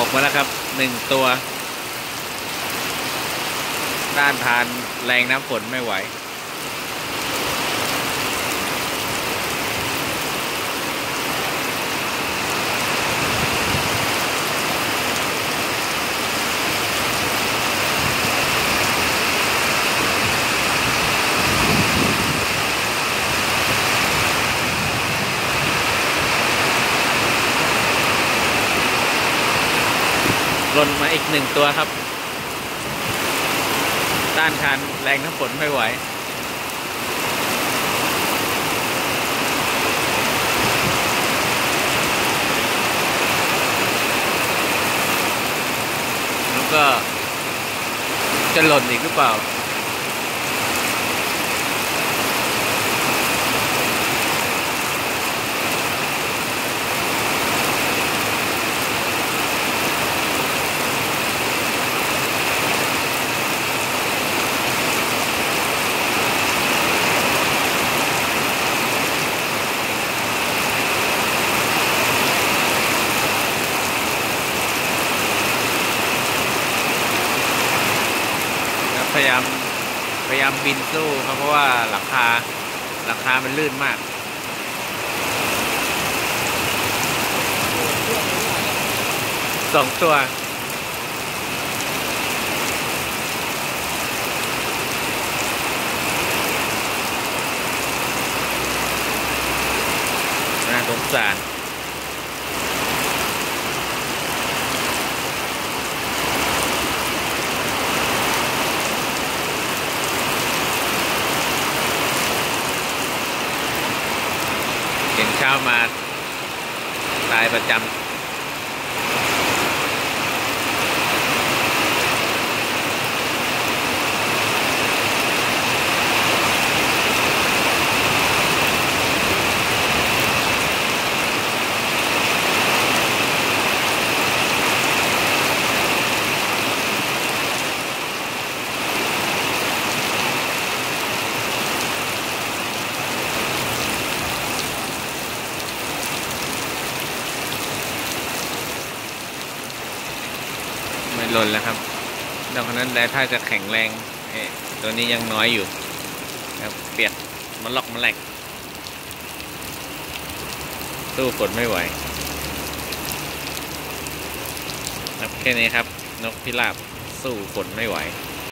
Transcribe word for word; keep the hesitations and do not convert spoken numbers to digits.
กมาแล้วครับหนึ่งตัวต้านทานแรงน้ำฝนไม่ไหวหล่นมาอีกหนึ่งตัวครับต้านทานแรงน้ำฝนไม่ไหวแล้วก็จะหล่นอีกหรือเปล่าพยายามพยายามบินสู้ครับเพราะว่าหลังคาหลังคามันลื่นมากสองตัวน่าสงสารเห็นเช้ามาตายประจำไม่หล่นแล้วครับดังนั้นแต่ถ้าจะแข็งแรงตัวนี้ยังน้อยอยู่ครับเปียกมันล็อกมันแหลกสู้ฝนไม่ไหวครับแค่นี้ครับนกพิราบสู้ฝนไม่ไหว